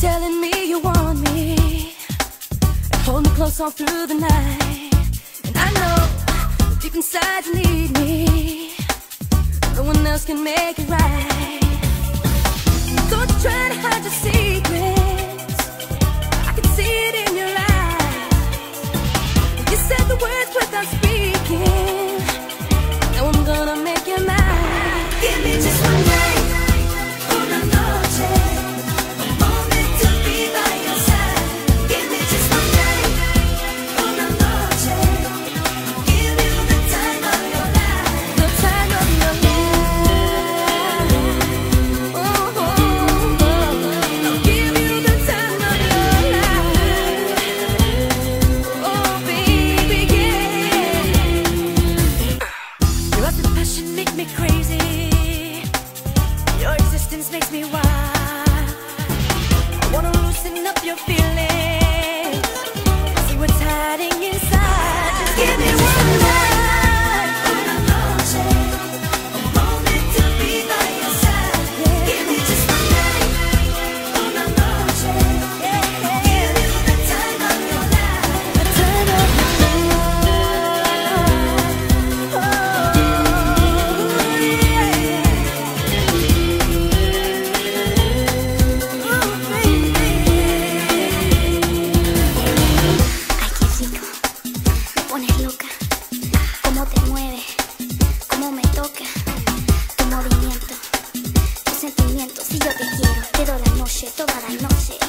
telling me you want me, and hold me close all through the night. And I know that deep inside you need me. No one else can make it right. Don't you try to hide your secrets, I can see it in your eyes. You said the words without speaking. Now I'm gonna make you mine. Give me just one night, una noche, a moment to be by your side. Give me just one night, una noche, give you the time of your life. The time of your life. Oh, oh, oh. I'll give you the time of your life. Oh, baby, yeah. Your love and passion make me crazy. Your existence makes me wild. I wanna loosen up your feelings, see what's hiding inside. Just give me one night, una noche, a moment to be by your side. Give me just one night, una noche, give you the time of your life. The time of your life. Oh, yeah. Ay, qué rico, me pones loca. Cómo te mueves, cómo me toca. Tu movimiento, tus sentimientos. Si yo te quiero, te doy la noche, toda la noche.